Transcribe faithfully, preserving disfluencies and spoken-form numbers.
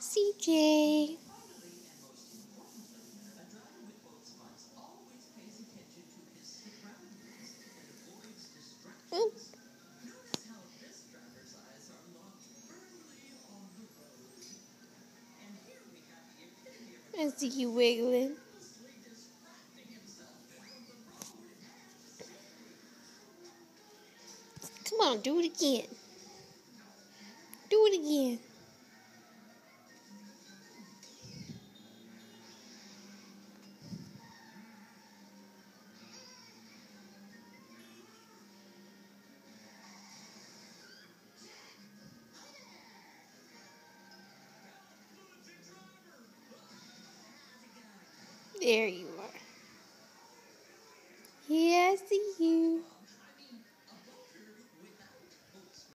C J. Oh. I see you wiggling. Come on, do it again. Do it again. There you are. Yeah, I see you.